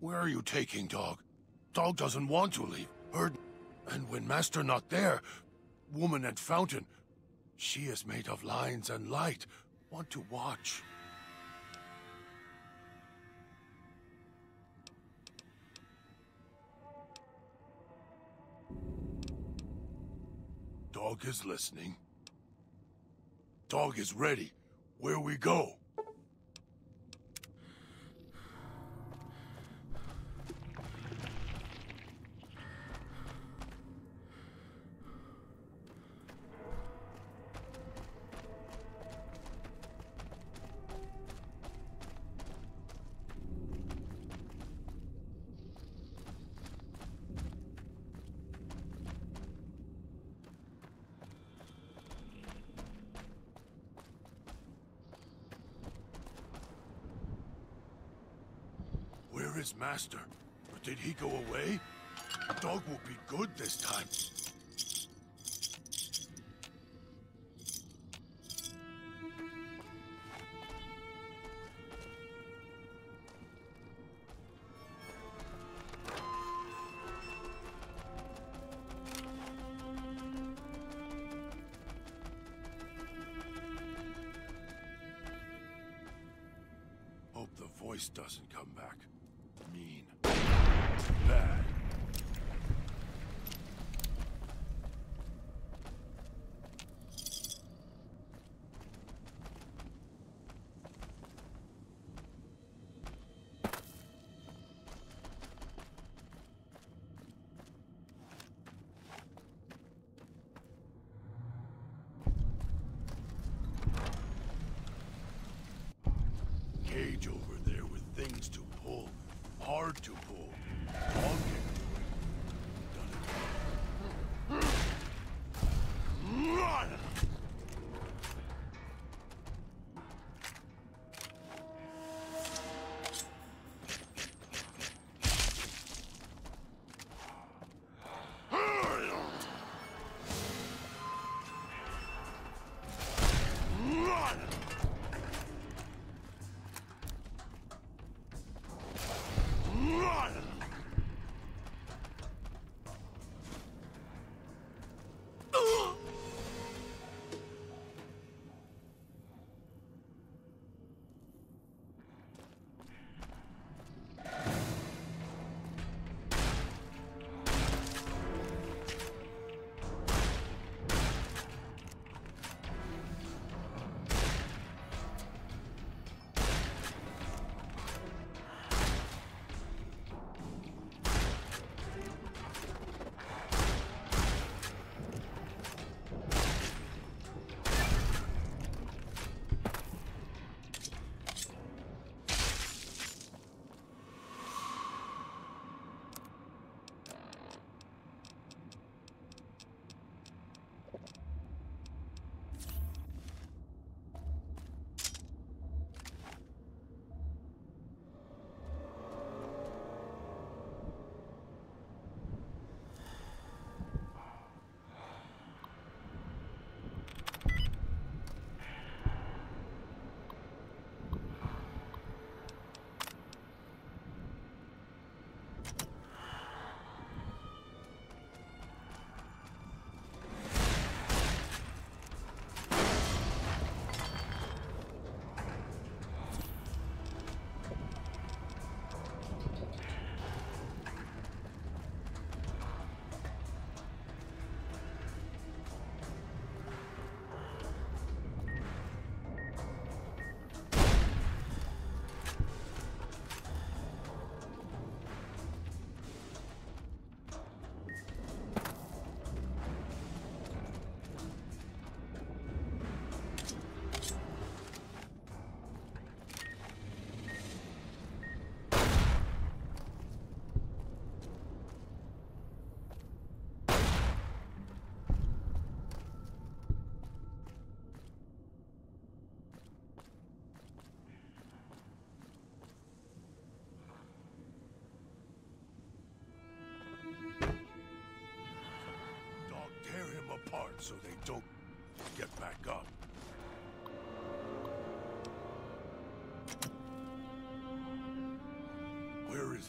Where are you taking, dog? Dog doesn't want to leave. Heard? And when Master not there, woman at fountain, she is made of lines and light. Want to watch. Dog is listening. Dog is ready. Where we go? Where is Master? Or did he go away? Dog will be good this time. Hope the voice doesn't come back. Mean. Bad. Cage over there with things to pull. Hard to pull. Dog can do it. Done it. Run!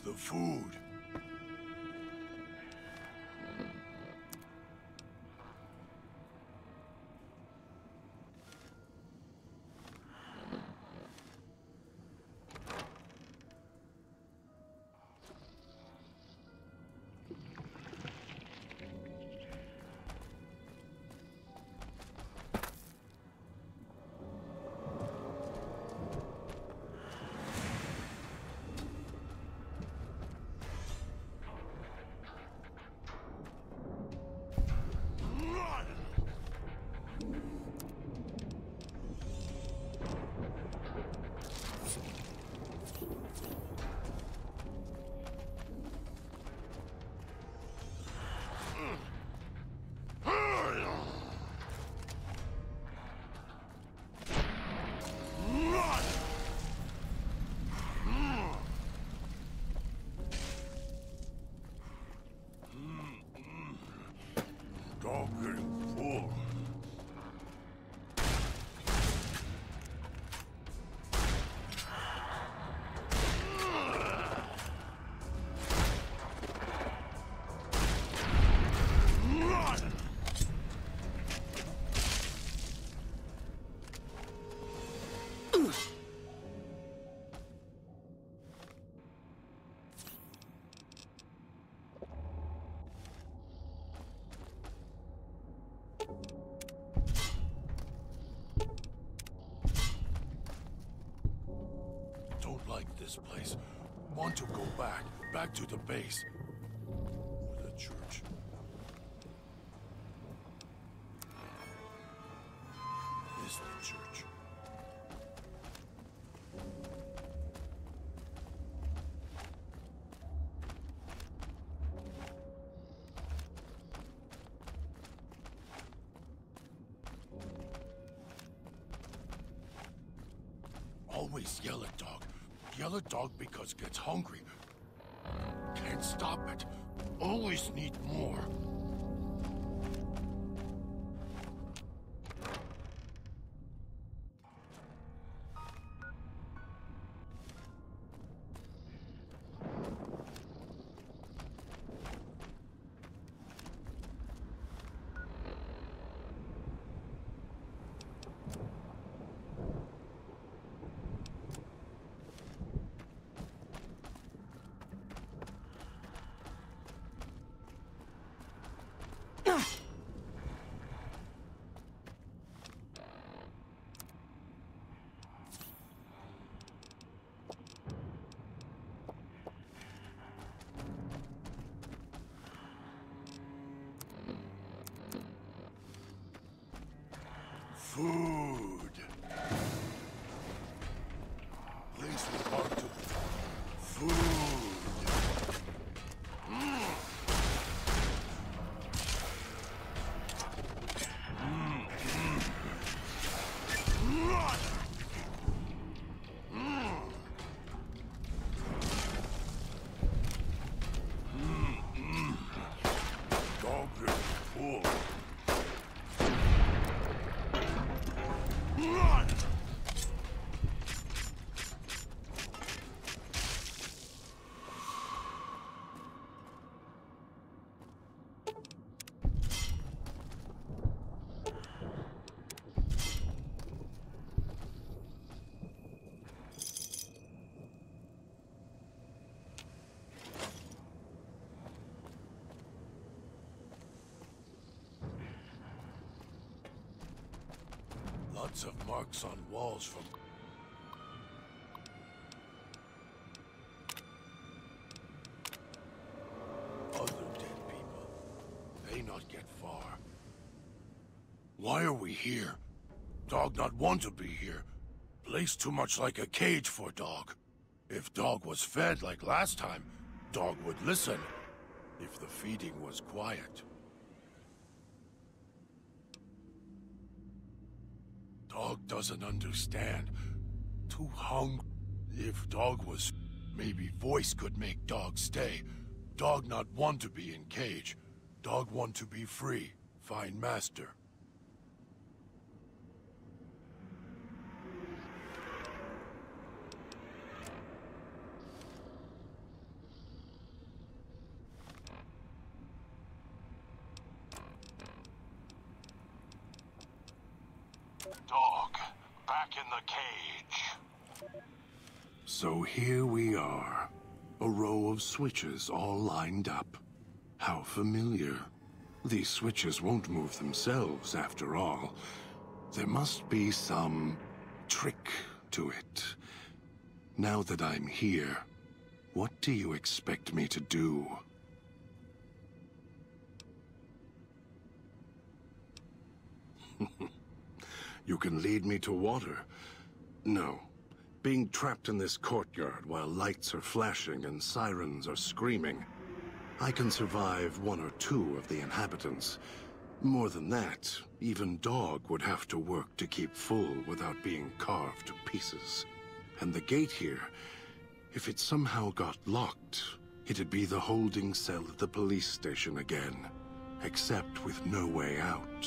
the food. Dog getting full. Don't like this place. Want to go back to the base. Or the church. Is the church. Always yell at dog. Yell at dog because gets hungry. Can't stop it. Always need more. Food. Place the dog to food. Dog is full. Lots of marks on walls from... other dead people. They not get far. Why are we here? Dog not want to be here. Place too much like a cage for dog. If dog was fed like last time, dog would listen. If the feeding was quiet. Dog doesn't understand. Too hungry. If dog was... maybe voice could make dog stay. Dog not want to be in cage. Dog want to be free. Find master. back in the cage. So here we are. A row of switches all lined up. How familiar. These switches won't move themselves, after all. There must be some trick to it. Now that I'm here, what do you expect me to do? You can lead me to water. No. Being trapped in this courtyard while lights are flashing and sirens are screaming. I can survive one or two of the inhabitants. More than that, even Dog would have to work to keep full without being carved to pieces. And the gate here, if it somehow got locked, it'd be the holding cell at the police station again, except with no way out.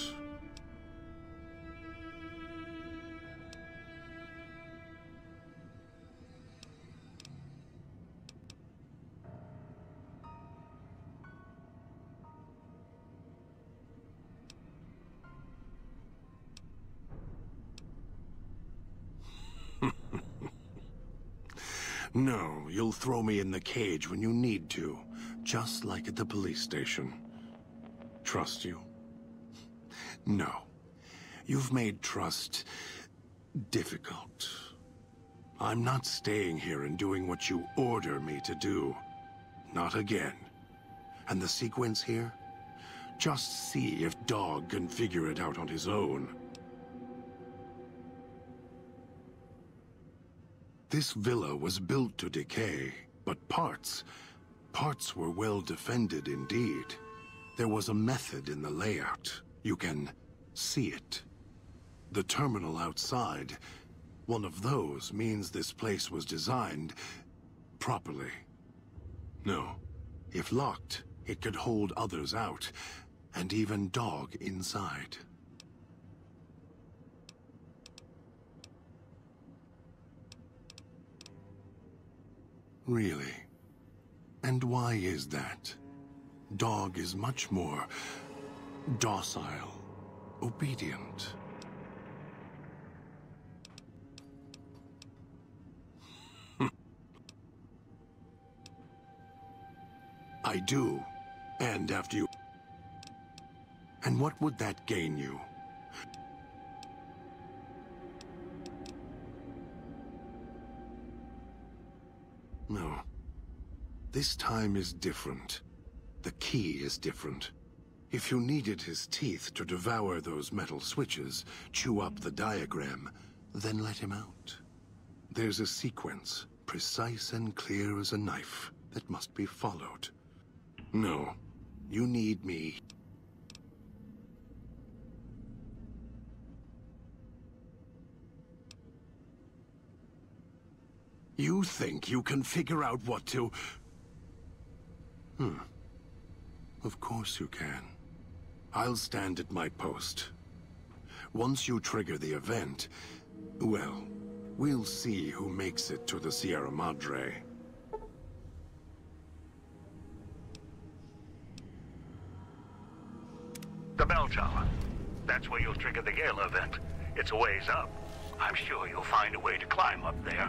No, you'll throw me in the cage when you need to, just like at the police station. Trust you? No. You've made trust difficult. I'm not staying here and doing what you order me to do. Not again. And the sequence here? Just see if Dog can figure it out on his own. This villa was built to decay, but parts were well defended indeed. There was a method in the layout. You can see it. The terminal outside, one of those means this place was designed properly. No, if locked, it could hold others out, and even Dog inside. Really? And why is that? Dog is much more docile, obedient. I do. And after you... And what would that gain you? No. This time is different. The key is different. If you needed his teeth to devour those metal switches, chew up the diagram, then let him out. There's a sequence, precise and clear as a knife, that must be followed. No. You need me. You think you can figure out what to... Of course you can. I'll stand at my post. Once you trigger the event, well, we'll see who makes it to the Sierra Madre. The bell tower. That's where you'll trigger the Gala event. It's a ways up. I'm sure you'll find a way to climb up there.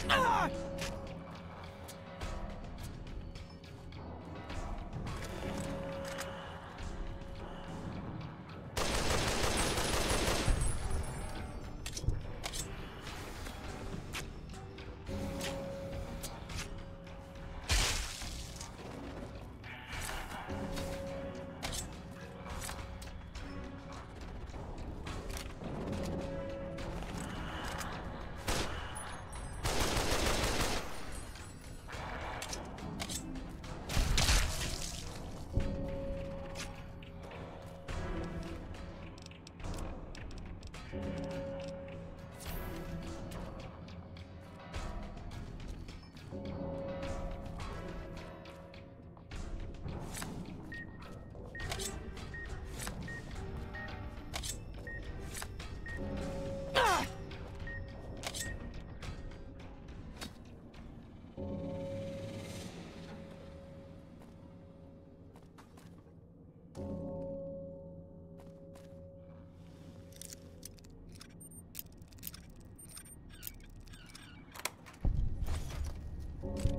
You